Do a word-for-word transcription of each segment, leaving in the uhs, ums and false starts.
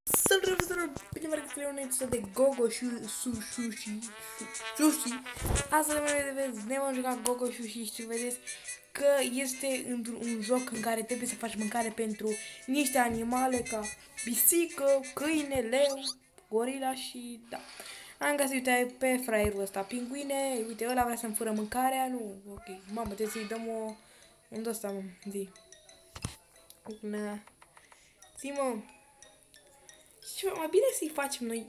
Salut, profesorul! Bine vă regăsesc la un episod de Gogo Sushi. Sushi. Astăzi ne vom juca Gogo Sushi și vedeți că este într-un joc în care trebuie să faci mâncare pentru niște animale ca pisică, câine, leu, gorila și da. Am găsit, uite, pe fraierul ăsta, pinguine, uite, ăla vrea să-mi fură mâncarea, nu, ok, mamă, trebuie să-i dăm o, unde ăsta, mă, zi. Una, zi, mă. Și mai bine să-i facem noi.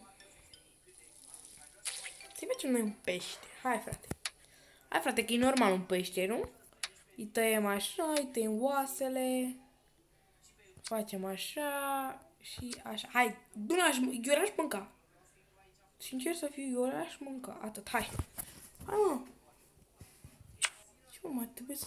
Să-i facem noi un pește. Hai, frate. Hai, frate, că e normal un pește, nu? Îi tăiem așa, îi tăiem oasele. Facem așa și așa. Hai, eu l-aș mânca. Sincer să fiu, eu l-aș mânca. Atât, hai. Hai, mă. Și mă, mai trebuie să...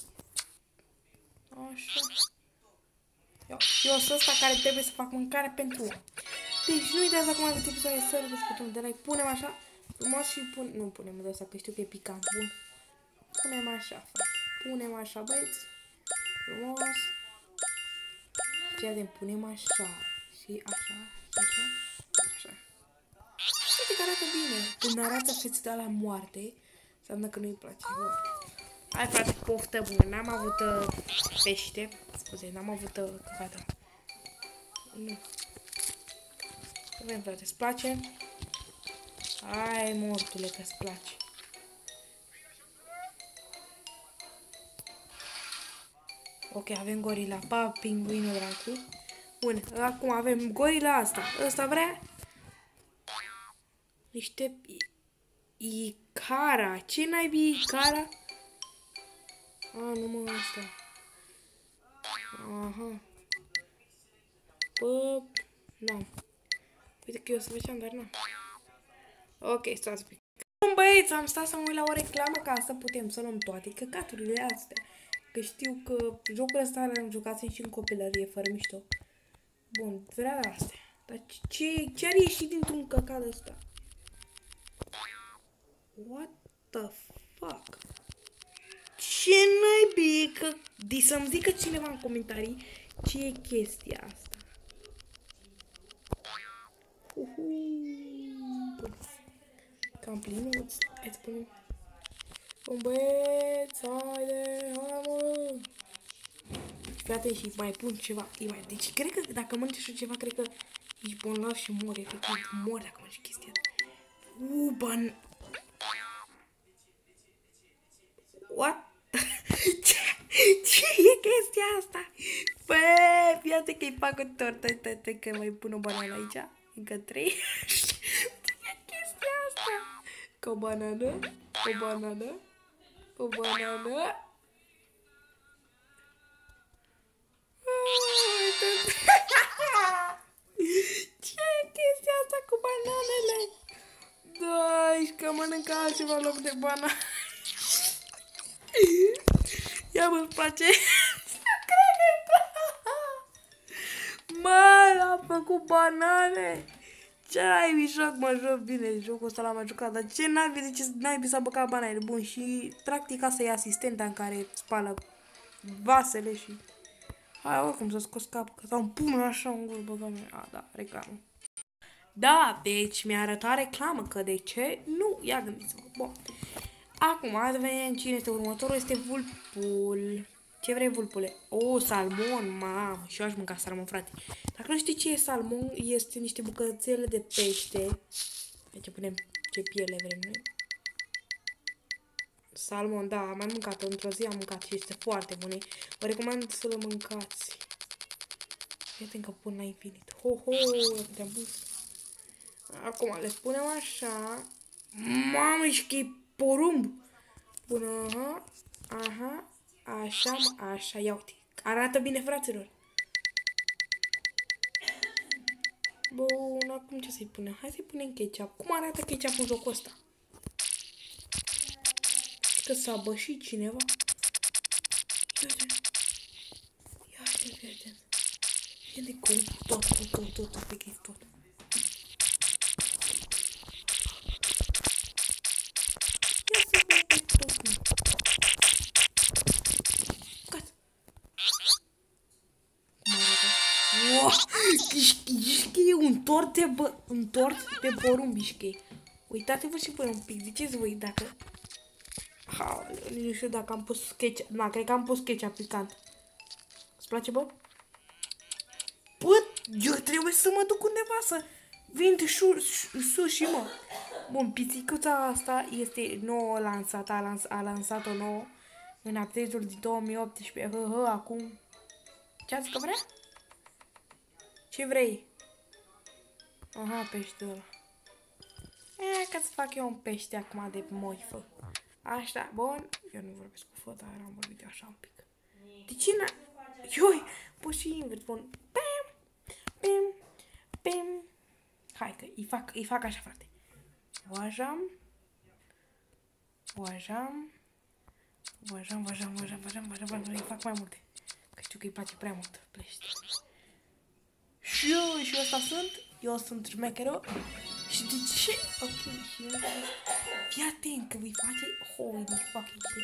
Așa. Eu, eu sunt ăsta care trebuie să fac mâncare pentru om. Deci nu uitați acum acest episod să răbesc butonul de like. Punem așa frumos și pun... Nu punem de asta, că știu că e picant. Bun. Punem așa, frate. Punem așa, băieți. Frumos. Și avem, punem așa. Și așa, așa, așa. Uite că arată bine. Când arată fețele la moarte, înseamnă că nu-i place. Bun. Hai, frate, poftă bună. N-am avut uh, pește. Scuze, n-am avut uh, căcata. Nu. Avem, frate, îți place? Hai, mortule, că-ți place. Ok, avem gorila. Pa, pinguinul dracu. Bun, acum avem gorila asta. Ăsta vrea? Niște... Icara. Ce naibii Icara? A, nu mă, ăsta. Aha. Bă, da. Uite că eu să făceam, dar nu. Ok, stați un pic. Bun, băieți, am stat să mă uit la o reclamă ca să putem să luăm toate căcaturile astea. Că știu că jocul ăsta l-am jucat și în copilărie, fără mișto. Bun, vrea astea. Dar ce, ce ar ieși dintr-un căcat ăsta? What the fuck? Ce naibii, că... De să-mi zică cineva în comentarii ce e chestia asta. Uhu. Cam plinuț. Hai să punem. Bun, băieți, haide, hai, mă. Frate, și mai pun ceva. Mai... Deci, cred că dacă mănânci așa ceva, cred că ești bolnav și mori. Efectiv, mori dacă mănânci chestia. Uuu, ban... What? ce, ce e chestia asta? Băi, iată că-i fac o tortă. Uite că mai pun o banană aici. Încă trei. Ce e chestia asta? Cu o banană. O banană. O banană. Ce e chestia asta cu bananele? Da, ești că mănâncă altceva în loc de banană. Ia mă, îți place? Mă, l-am făcut banane. Ce n-ai joc, mă joc bine, jocul ăsta l-am mai jucat, dar ce n-ai de ce n-ai s-a băgat banane? Bun, și practic asta e asistenta în care spală vasele și... Hai, oricum să scos capul, că sau pun așa în gură, băga mea. A, da, reclamă. Da, deci mi-a arătat reclamă, că de ce? Nu, ia gândiți-vă. Bun. Acum, hai să vedem cine este următorul, este vulpul. Ce vrei, vulpule? O, salmon, mamă, și eu aș mânca salmon, frate. Dacă nu știi ce e salmon, este niște bucățele de pește. Aici punem ce piele vrem noi. Salmon, da, am mai mâncat-o, într-o zi am mâncat și este foarte bun. Vă recomand să-l mâncați. Iată că pun la infinit. Ho, ho, te-am pus. Acum le spunem așa. Mamă, și că e porumb. Bun, aha, aha, așa, așa, ia uite. Arată bine, fraților. Bun, acum ce să-i punem? Hai să-i punem ketchup. Cum arată ketchup în jocul ăsta? Că s-a bășit cineva. Ia-te. Ia-te, ia-te. Ia-te cum tot, tot, tot, tot, efectiv tot. Ia să vede tot. Gata. Cum arată? Wow! Ești că e un un tort de bă... un tort de porumbișche. Uitați-vă și voi un pic, ziceți voi dacă... Ha, nu știu dacă am pus ketchup, na, cred că am pus ketchup picant. Îți place, bă? Bă, eu trebuie să mă duc undeva să vind sushi, mă. Bun, pizzicuța asta este nouă lansată, a, lans a lansat-o nouă în update-ul din două mii optsprezece. Hă, hă, acum... Ce-a zis că vrea? Ce vrei? Aha, peșteul ăla. E, ca să fac eu un pește acum de moifă. Așa, bun. Eu nu vorbesc cu fă, dar am vorbit așa un pic. De ce n-a... Ioi, pot și invers, bun. Pim, pim, pim. Hai că îi fac, îi fac așa, frate. Oajam. Oajam. Oajam, oajam, oajam, oajam, oajam, oajam. Îi fac mai multe. Că știu că îi place prea mult pește. Și eu, și eu ăsta sunt. Eu sunt șmecherul. Și de ce? Ok, și eu... Fii atent că voi face... Holy fucking shit.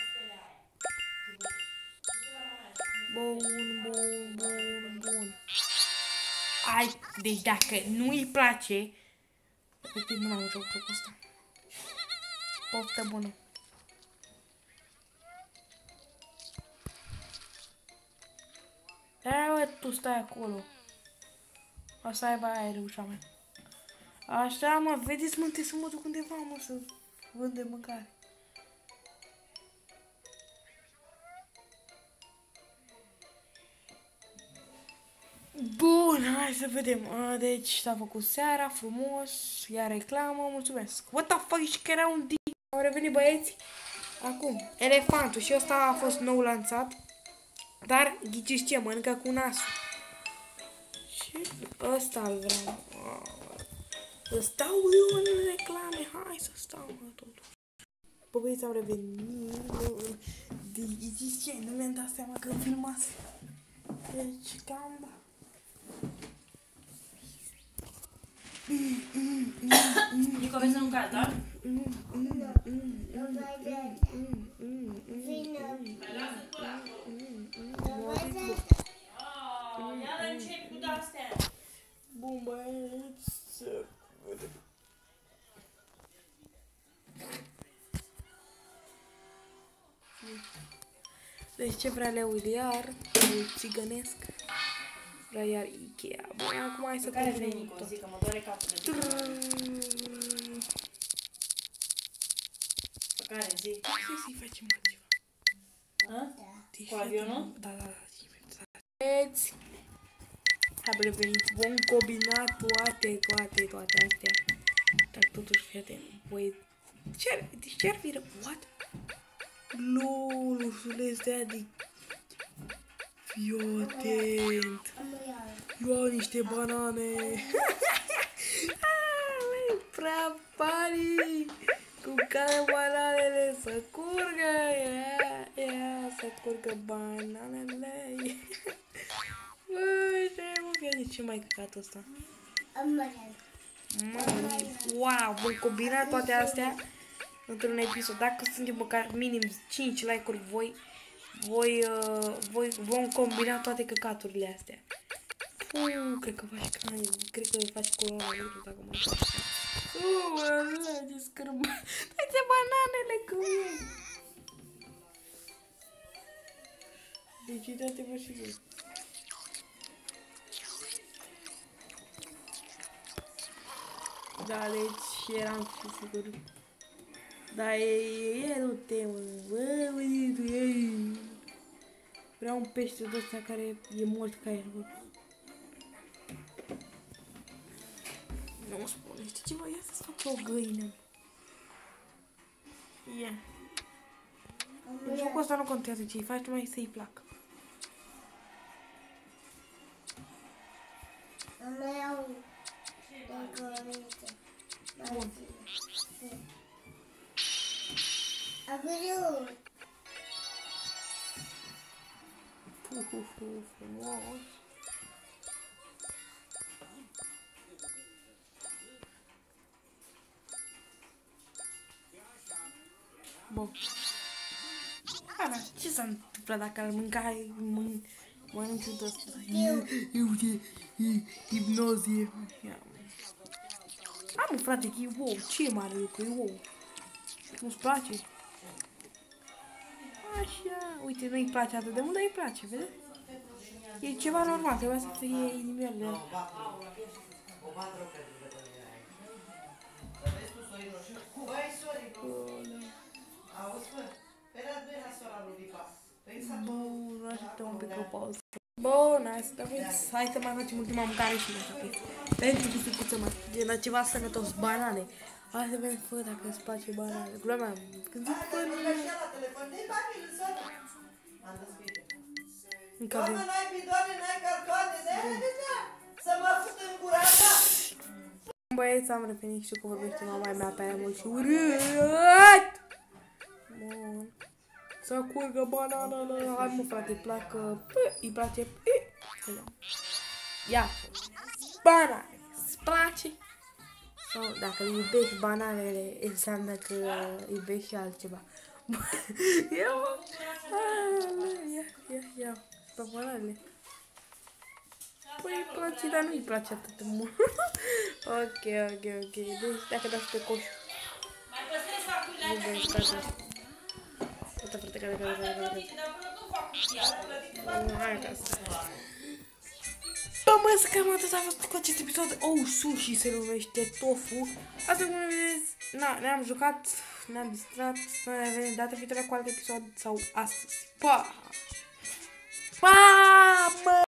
Bun, bun, bun, bun. Ai, deci dacă nu-i place... Efectiv, nu m-am jucat cu ăsta. Poftă bună. Da, bă, tu stai acolo. O să aibă aer ușa mea. Așa, mă, vedeți, mă, trebuie să mă duc undeva, mă, să vând de mâncare. Bun, hai să vedem. Deci s-a făcut seara, frumos, ia reclamă, mulțumesc. What the fuck, și că era un D. Au revenit băieți. Acum, elefantul și ăsta a fost nou lansat. Dar, ghiciți ce, mănâncă cu nasul. Și ăsta-l vreau. Să stau eu în reclame, hai să stau, mă, totuși. Bă, băieți, am revenit. Ghiciți ce, nu mi-am dat seama că filmați. Deci, cam da. Nico, vezi să nu cad, da? Iar încep cu de-astea. Bun, băieți, să vedem. Deci ce vrea leul iar, țigănesc. Vrea iar Ikea. Bun, acum hai să care vrei, continuăm Nico? tot. Zic că mă doare capul de tine. Pe care, zi? Ce să-i facem altceva? A? Deci, Cu avionul? Da, da, da. Vedeți? Am revenit. Vom combina toate, toate, toate astea. Dar totuși, fii atent. Băi, ce-ar, deci ce-ar fi rău? What? Lol, ursuleț de-aia de... Fii atent. Eu au niște banane. Ah, prea funny. Cu care bananele să curgă. Ia, ia, să curgă bananele. Băi, ce mă fie, ce mai căcatul ăsta? Wow, vom combina toate astea într-un episod. Dacă suntem măcar minim cinci like-uri voi, voi, uh, voi vom combina toate căcaturile astea. Puh, cred că faci canal, cred că faci coronavirus dacă mă faci. Uuu, mă, ce scârbă. Dă-te bananele cu mine. Deci uitați-vă și voi. Da, deci eram și sigur. Da, e, e, nu te, mă, bă, băitul, ei. Vreau un pește de ăsta care e mult ca el, bă. Nu spune, știi ceva? Ia să-ți fac o găină. Ia. În jocul ăsta nu contează ce-i faci, numai să-i placă. Mama iau decorite. Bun. Acolo. Fu, fu, fu, frumos. Bun. Ana, ce s-a întâmplat dacă ar mânca, mân... Mănânc tot asta. Uite, hipnozie. Am, frate, că e wow. Ce mare lucru, e wow. Nu-ți place? Așa. Uite, nu-i place atât de mult, dar îi place, vedeți? E ceva normal, trebuie să fie inimioarele. Bun, așteptăm un pic o pauză. Bun, hai să, hai să mai facem ultima mâncare și mai pic. Pentru pisicuță, mă, gen ceva sănătos, banane. Hai să vedem, fă, dacă îți place banane. Glumea, când zic fă, nu... Încă avem. N-ai bidoane, n-ai cartoane, de-aia să mă fut în gura ta! Băieți, am revenit, știu că vorbește mama mea pe aia mult și urât! Bun. Să curgă banana, hai mă frate, îi placă, îi place, ia, banane, îți place? Sau dacă iubești bananele, înseamnă că iubești și altceva. Ia, ia, ia, ia, pe bananele. Păi îi place, dar nu îi place atât de mult. Ok, ok, ok, deci dacă dați pe coș. Mai păstrezi facultatea. Uite, frate, care, care, care, care. Hai acasă. Bă, mă, să cam atât a fost cu acest episod. Oh, sushi se numește, tofu. Asta cum vedeți, na, ne-am jucat, ne-am distrat. Noi ne vedem data viitoare cu alt episod sau astăzi. Pa! Pa, mă!